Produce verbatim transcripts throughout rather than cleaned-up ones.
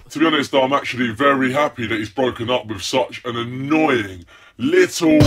To be honest though, I'm actually very happy that he's broken up with such an annoying little...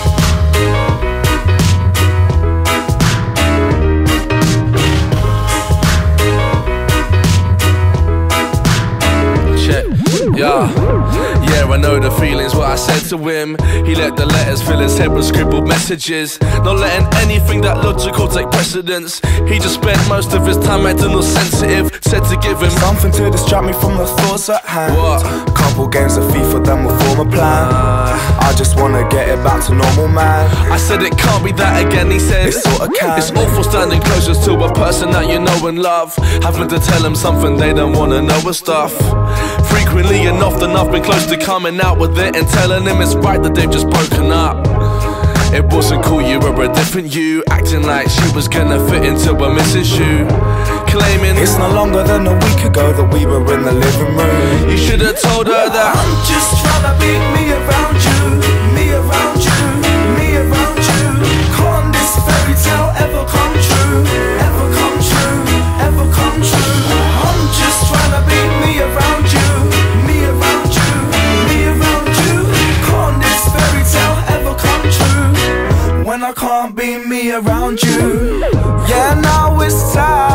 Yeah, yeah, I know the feelings, what I said to him. He let the letters fill his head with scribbled messages, not letting anything that logical take precedence. He just spent most of his time acting all sensitive. Said to give him something to distract me from the thoughts at hand. What? Couple games of FIFA, then we'll form a plan. uh, I just wanna get it back to normal, man. I said it can't be that again, he said. It sorta can. It's awful standing closest to a person that you know and love, having to tell them something they don't wanna know and stuff. Frequently enough, then I've been close to coming out with it and telling him it's right that they've just broken up. It wasn't cool, you were a different you, acting like she was gonna fit into a missing shoe, claiming it's no longer than a week ago that we were in the living room. You should have told her that I'm just trying to be me around you, me around you, me around you. Can't this fairy tale ever come true, ever come true, ever come true? I'm just trying to be me around you, me around you, me around you. Can't this fairy tale ever come true when I can't be me around you? Yeah, now it's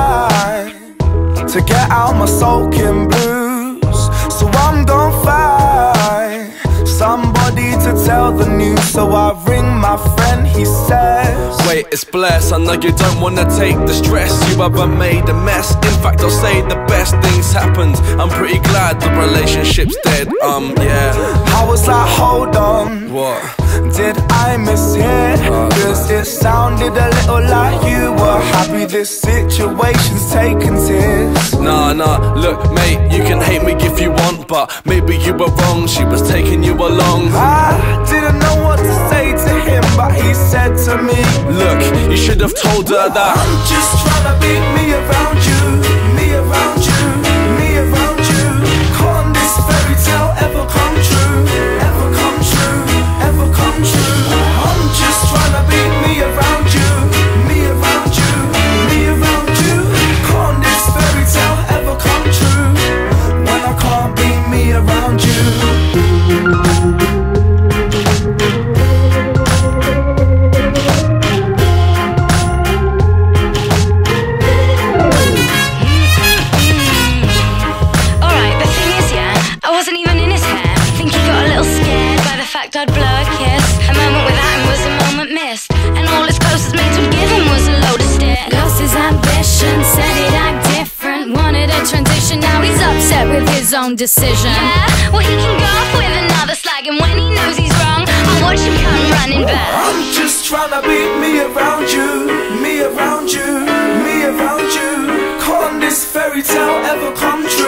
time to get out my sulking blues, so I'm gonna find somebody to tell the news. So I ring my friend, he says, wait, it's blessed, I know you don't wanna take the stress. You haven't made a mess, in fact I'll say the best things happened. I'm pretty glad the relationship's dead, um, yeah. I was like, hold on, what? Did I mishear? Cause it sounded a little like you were happy this situation's taking tears. Nah, nah, look mate, you can hate me if you want, but maybe you were wrong, she was taking you along. I didn't know what to say to him, but he said to me, look, you should have told her that I'm just trying to be me around you, me around you, me around you. Can't this fairy tale ever come true, ever come true, ever come true? I'm just trying to be me around you, me around you, me around you. Can't this fairy tale ever come true when I can't be me around you? I'd blow a kiss. A moment without him was a moment missed, and all his closest mates would give him was a load of sticks. Lost his ambition, said he'd act different, wanted a transition, now he's upset with his own decision. Yeah, well he can go off with another slag, and when he knows he's wrong, I'll watch him come running back. I'm just trying to be me around you, me around you, me around you. Can't this fairy tale ever come true?